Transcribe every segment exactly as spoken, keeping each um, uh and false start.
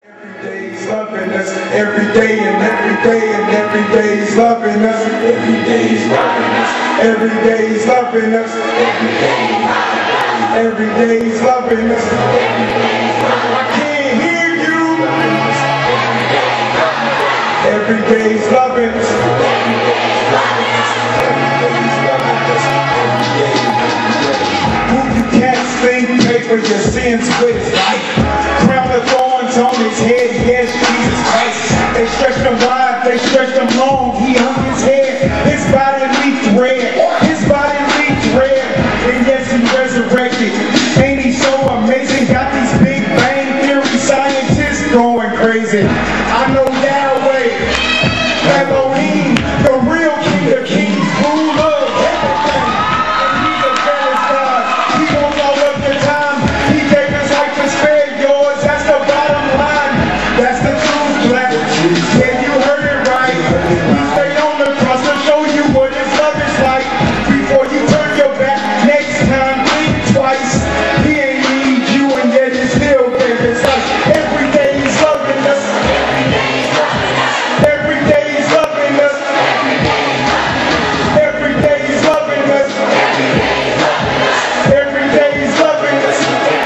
Every day he's loving us, every day and every day and every day he's loving us, every day he's loving us, every day he's loving us, every day he's loving us, I can't hear you, every day he's loving us, who you can't think paper your sins with his life, crown of thorns on his head, yes, Jesus Christ. They stretched him wide, they stretched him long, he hung his head, his body leaked red, his body leaked red, and yes, he resurrected. Ain't he so amazing? Got these big bang theory scientists going crazy. I know Yahweh, Elohim, the real king of kings, rule of everything, and he's a jealous God. He wants all of your time, he gave his life to spare yours, that's the bottom line, that's the truth, black. Yeah, you heard it right, he stayed on the cross to show you what his love is like. Before you turn your back, next time think twice. He ain't need you and yet he still gave his life. Every day he's loving us, every day he's loving us, every day he's loving us, every day he's loving us.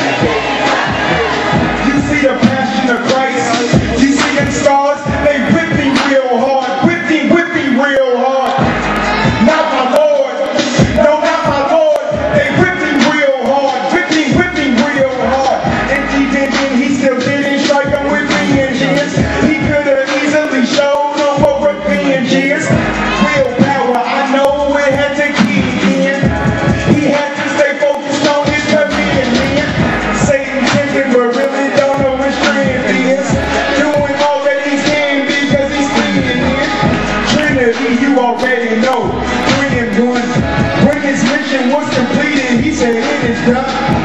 You see the passion of Christ, you see them scars, they whip me real hard, whip me, whip me real hard. Not my Lord, no, not my Lord, they whip me real hard, whip me, whip me real hard. And even then he still didn't strike him with vengeance. He could have easily showed him what revenge is. Willpower, I know it had to kick in. He had to stay focused on his commandment. Satan tempted but really don't know his strength is. Doing all that he can because he's fleeing in. Trinity, you already know. Three and one. When his mission was completed, he said it is done.